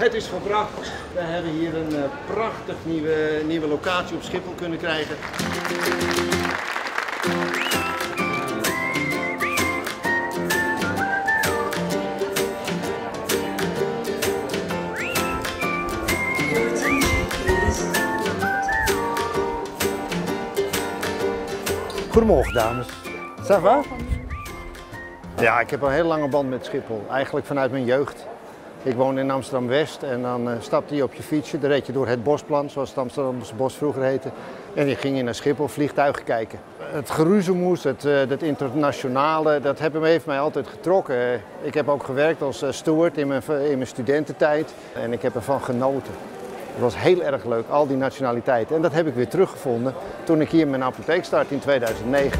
Het is volbracht. We hebben hier een prachtig nieuwe locatie op Schiphol kunnen krijgen. Goedemorgen dames. Ça va? Ja, ik heb een hele lange band met Schiphol. Eigenlijk vanuit mijn jeugd. Ik woon in Amsterdam-West en dan stapte je op je fietsje. Dan reed je door het Bosplan, zoals het Amsterdamse Bos vroeger heette. En je ging naar Schiphol vliegtuigen kijken. Het geroezemoes, het internationale, dat heeft mij altijd getrokken. Ik heb ook gewerkt als steward in mijn studententijd. En ik heb ervan genoten. Het was heel erg leuk, al die nationaliteiten. En dat heb ik weer teruggevonden toen ik hier mijn apotheek startte in 2009.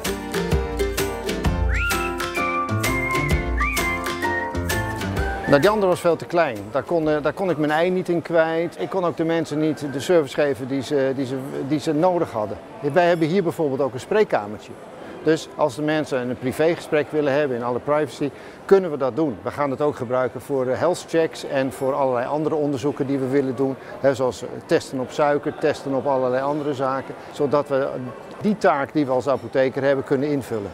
Nou, die andere was veel te klein. Daar kon ik mijn ei niet in kwijt. Ik kon ook de mensen niet de service geven die ze nodig hadden. Wij hebben hier bijvoorbeeld ook een spreekkamertje. Dus als de mensen een privégesprek willen hebben in alle privacy, kunnen we dat doen. We gaan het ook gebruiken voor health checks en voor allerlei andere onderzoeken die we willen doen. Zoals testen op suiker, testen op allerlei andere zaken. Zodat we die taak die we als apotheker hebben kunnen invullen.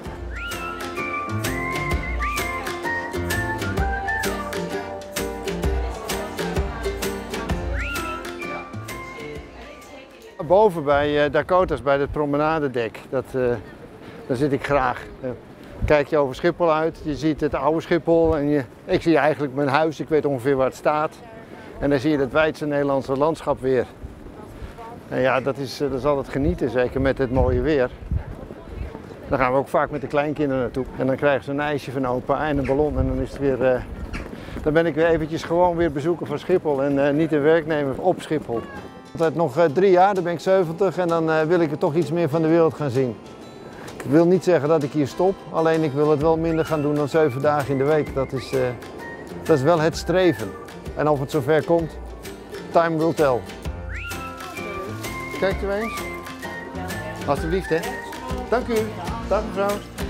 Boven bij Dakota's, bij het promenadedek, daar zit ik graag. Kijk je over Schiphol uit, je ziet het oude Schiphol en ik zie eigenlijk mijn huis, ik weet ongeveer waar het staat. En dan zie je het wijdse Nederlandse landschap weer. En ja, dat is altijd genieten, zeker met het mooie weer. Dan gaan we ook vaak met de kleinkinderen naartoe. En dan krijgen ze een ijsje van opa en een ballon en dan is het weer... Dan ben ik weer eventjes gewoon weer bezoeker van Schiphol en niet een werknemer op Schiphol. Altijd nog 3 jaar, dan ben ik 70 en dan wil ik er toch iets meer van de wereld gaan zien. Ik wil niet zeggen dat ik hier stop, alleen ik wil het wel minder gaan doen dan 7 dagen in de week. Dat is wel het streven. En of het zover komt, time will tell. Kijkt u eens? Alsjeblieft hè. Dank u. Dag mevrouw.